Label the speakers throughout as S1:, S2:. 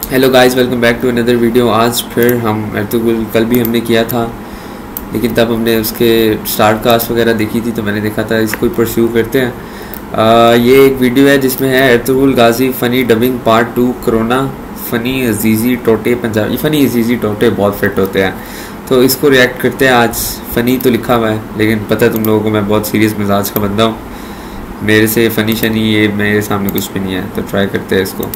S1: Hello guys, welcome back to another video. आज फिर हम अर्तुगरुल, कल भी हमने किया था लेकिन तब हमने उसके स्टार कास्ट वगैरह देखी थी तो मैंने देखा था इसको ही परस्यू करते हैं। ये एक वीडियो है जिसमें है Ertugrul Ghazi funny dubbing part 2 corona funny Azizi Totay Punjabi. Funny Azizi Totay बहुत फिट होते हैं तो इसको रिएक्ट करते हैं आज। फ़नी तो लिखा हुआ है लेकिन पता है तुम लोगों को मैं बहुत सीरियस मिजाज का बंदा हूँ, मेरे से फ़नी शनी ये मेरे सामने कुछ भी नहीं है, तो ट्राई करते हैं इसको।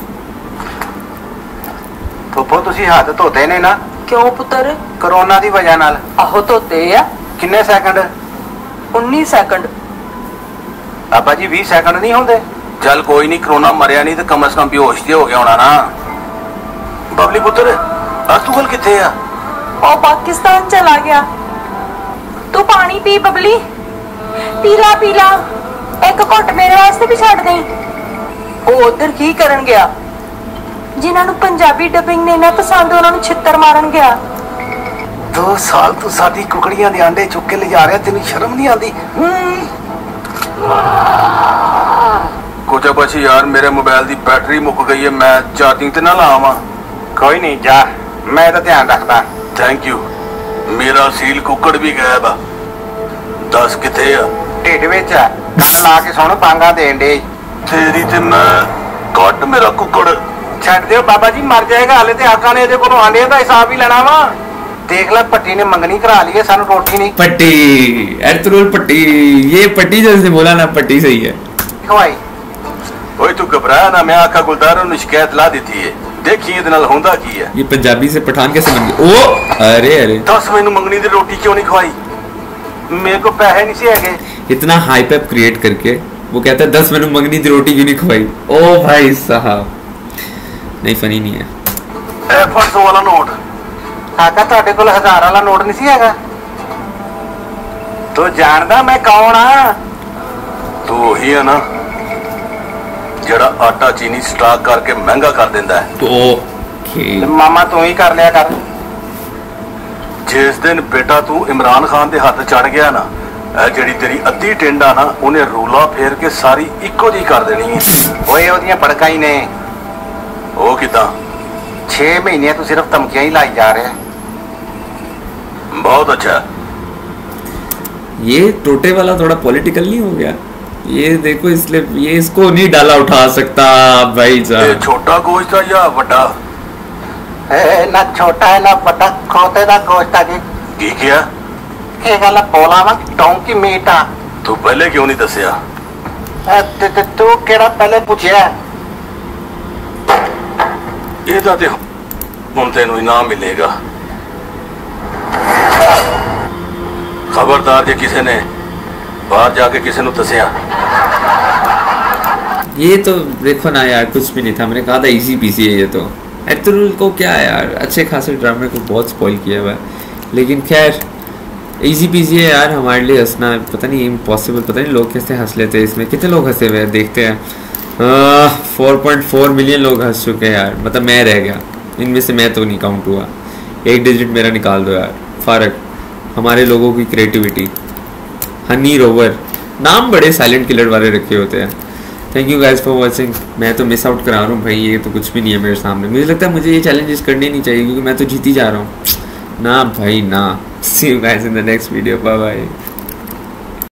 S2: ਫੁੱਫੋ ਤੁਸੀਂ ਹੱਥ ਧੋਤੇ ਨੇ ਨਾ?
S3: ਕਿਉਂ ਪੁੱਤਰ?
S2: ਕਰੋਨਾ ਦੀ ਵਜ੍ਹਾ ਨਾਲ।
S3: ਆਹੋ ਧੋਤੇ ਆ।
S2: ਕਿੰਨੇ second?
S3: 19 second.
S2: Baba ji 20 second ਨਹੀਂ ਹੁੰਦੇ? ਚੱਲ ਕੋਈ ਨਹੀਂ, ਕਰੋਨਾ ਮਰਿਆ ਨਹੀਂ ਤੇ ਕਮ ਸੇ ਕਮ ਬੇਹੋਸ਼ ਤੇ ਹੋ ਗਿਆ ਹੋਣਾ ਨਾ। ਬਬਲੀ ਪੁੱਤਰ ਅਰਤੁਗरुल ਕਿੱਥੇ ਆ?
S3: ਉਹ ਪਾਕਿਸਤਾਨ ਚਲਾ ਗਿਆ। ਤੂੰ ਪਾਣੀ ਪੀ ਬਬਲੀ, ਪੀਲਾ ਪੀਲਾ, ਇੱਕ ਘੁੱਟ ਮੇਰੇ ਵਾਸਤੇ ਵੀ ਛੱਡ ਦੇ। ਉਹ ਉਧਰ ਕੀ ਕਰਨ ਗਿਆ? जिन्हां नूं पंजाबी डबिंग नहीं ना पसंद उन्हां नूं छित्तर मारन गया।
S2: 2 साल तू साडी कुकड़ियां दे अंडे चुक के ले जा रहा, तेनू शर्म नहीं आती? कुछ बची यार, मेरे मोबाइल दी बैटरी मुक गई है, मैं चार्जिंग ते ना लावां। कोई नहीं जा, मैं तो ध्यान रखदा। Thank you. मेरा सील कुकड़ भी गायब आ, दस किथे आ? ढिड विच आ, कंन ला के सुण, पांगा देण दे। तेरी ते मैं कट मेरा कुकड़ ਛੱਡ ਦਿਓ ਬਾਬਾ ਜੀ, ਮਰ ਜਾਏਗਾ। ਹਾਲੇ ਤੇ ਆਕਾ ਨੇ ਇਹਦੇ ਕੋਲੋਂ ਆਂਡਿਆਂ ਦਾ ਹਿਸਾਬ ਹੀ ਲੈਣਾ ਵਾ। देख ले पट्टी ने मंगनी करा ली है, सानू रोटी नहीं।
S1: पट्टी अर्तुगरुल पट्टी, ये पट्टी जैसे बोला ना, पट्टी सही है।
S2: खवाई ओए तू घबराया ना, मैं आका गुलदार ने शिकायत ला दी है। देखिए इहदे नाल होंदा की है।
S1: ये पंजाबी से पठान कैसे बन गए? ओ अरे अरे,
S2: 10 मैनू मंगनी दी रोटी क्यों नहीं खवाई? मेरे को पैसे नहीं से है।
S1: इतना हाइप अप क्रिएट करके वो कहता है 10 मैनू मंगनी दी रोटी क्यों नहीं खवाई। ओ भाई साहब, नहीं फनी नहीं है।
S2: ए 500 वाला नोट आका ਤੁਹਾਡੇ ਕੋਲ 1000 ਵਾਲਾ ਨੋਟ नहीं सी हैगा? तू जानदा मैं कौन आ? तू वही है ना जेड़ा आटा चीनी स्टॉक करके महंगा कर देंदा है।
S1: तो
S2: मामा तू ही कर लिया कर। जिस दिन बेटा तू इमरान खान दे हाथ चढ़ गया ना, ਜਿਹੜੀ तेरी अद्धी टिंडा ना उन्हें रूला फेर के सारी इको जी कर देनी है। ओए ओदियां पड़का ही ने। ओ किदा 6 महीने तू सिर्फ धमकियां ही लाई जा रहे हैं। बहुत अच्छा।
S1: ये टोटे वाला थोड़ा पॉलिटिकल नहीं हो गया? ये देखो, इसलिए ये इसको नहीं डाला उठा सकता भाई साहब।
S2: छोटा गोश्त है या बड़ा? ना छोटा है ना बड़ा, खोते दा गोश्त है जी। की किया? ये गल बोला वा डोंकी मीट आ। तू पहले क्यों नहीं दसिया? तू केड़ा पहले पूछया? ਇਹਦਾ ਤੇ ਹੁਣ ਤੈਨੂੰ ਇਨਾਮ ਮਿਲੇਗਾ। खबरदार जे किसी ने बाहर जाके किसी ने दसिया।
S1: ये तो देखो ना यार, कुछ भी नहीं था, मैंने कहा था इजी पीसी है ये तो। अर्तुगरुल को क्या है यार, अच्छे खासे ड्रामे को बहुत स्पॉइल किया हुआ है, लेकिन खैर इजी पीसी है यार। हमारे लिए हंसना पता नहीं इम्पॉसिबल, पता नहीं लोग कैसे हंस लेते हैं इसमें। कितने लोग हंसे हुए हैं देखते हैं। 4.4 मिलियन लोग हंस चुके हैं यार, मतलब मैं रह गया इनमें से, मैं तो नहीं काउंट हुआ। एक डिजिट मेरा निकाल दो यार। फारक, हमारे लोगों की क्रिएटिविटी। हनी रोवर, नाम बड़े साइलेंट किलर वाले रखे होते हैं। Thank you guys for watching. मैं तो मिस आउट करा रहा हूँ भाई, ये तो कुछ भी नहीं है मेरे सामने। मुझे लगता है मुझे ये चैलेंजेस करने नहीं चाहिए क्योंकि मैं तो जीत ही जा रहा हूँ ना भाई ना। See you guys in the next video, bye bye.